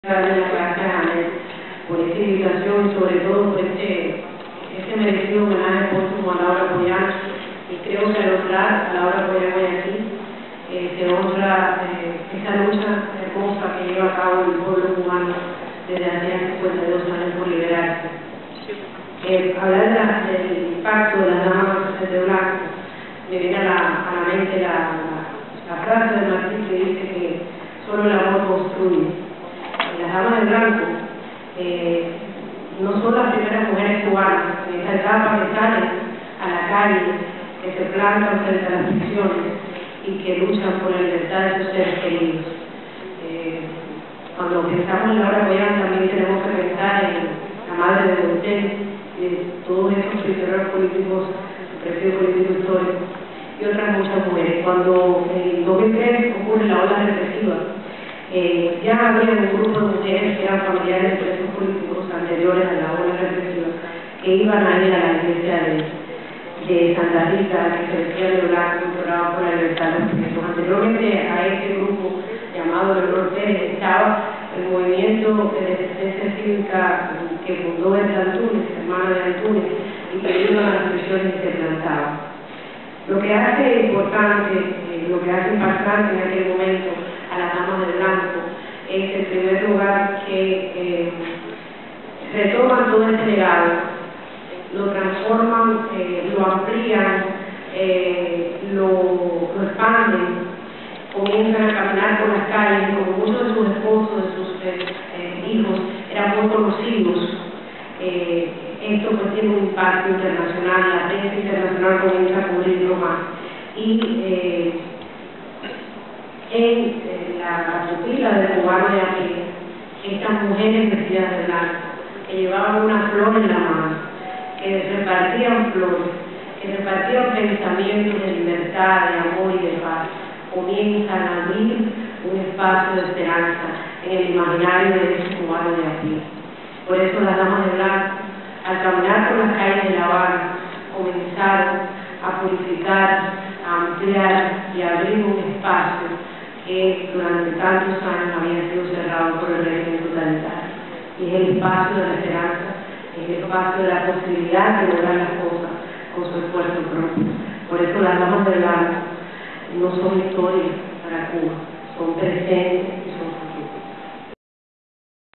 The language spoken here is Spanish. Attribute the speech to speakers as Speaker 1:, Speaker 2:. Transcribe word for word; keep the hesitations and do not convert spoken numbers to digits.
Speaker 1: darle las gracias a él por esta invitación y sobre todo por este, este merecido homenaje póstumo a Laura Pollán. Y creo que al honrar a Laura Pollán hoy aquí eh, se honra eh, esta lucha hermosa que lleva a cabo el pueblo cubano desde hace cincuenta y dos años por liberarse. Eh, hablar de la, del impacto de las Damas de Blanco, me viene a la, a la mente la, la, la frase de Martín que dice que solo el amor construye. Las Damas de Blanco eh, no son las primeras mujeres cubanas en esta etapa que salen a la calle, que se plantan frente a las prisiones y que luchan por la libertad de sus seres queridos. Eh, cuando pensamos en Laura Pollán también tenemos que pensar en la madre de Hotel y de todos esos prisioneros políticos, presidio político histórico y otras muchas mujeres. Cuando en dos mil tres ocurre la ola represiva, Eh, ya había un grupo de mujeres que eran familiares de presos políticos anteriores a la ola represiva que iban a ir a la iglesia de, de Santa Rita, que se vestía de blanco, imploraba por la libertad de los presos. Anteriormente a este grupo llamado Leonor Pérez estaba el movimiento de resistencia cívica que fundó el Antunes, hermano de Antunes, y que iban a las prisiones y se plantaban. Lo que hace importante, eh, lo que hace impactante en aquel momento a las Damas de Blanco es, en primer lugar, que eh, retoman todo este legado, lo transforman, eh, lo amplían, eh, lo, lo expanden, comienzan a caminar por las calles, y como muchos de sus esposos, de sus eh, hijos, eran muy conocidos. Eh, esto pues tiene un impacto internacional, la prensa internacional comienza a cubrirlo más. Y eh, en eh, la pupila del cubano de aquí, estas mujeres vestidas de blanco, que llevaban una flor en la mano, que repartían flores, que repartían pensamientos de libertad, de amor y de paz, comienzan a abrir un espacio de esperanza en el imaginario de ese cubano de aquí. Por eso las Damas de Blanco, al caminar por las calles de La Habana, comenzaron a purificar, a ampliar y a abrir un espacio que durante tantos años había sido cerrado por el régimen totalitario. Y es el espacio de la esperanza, es el espacio de la posibilidad de lograr las cosas con su esfuerzo propio. Por eso las Damas de Blanco no son historias para Cuba, son presentes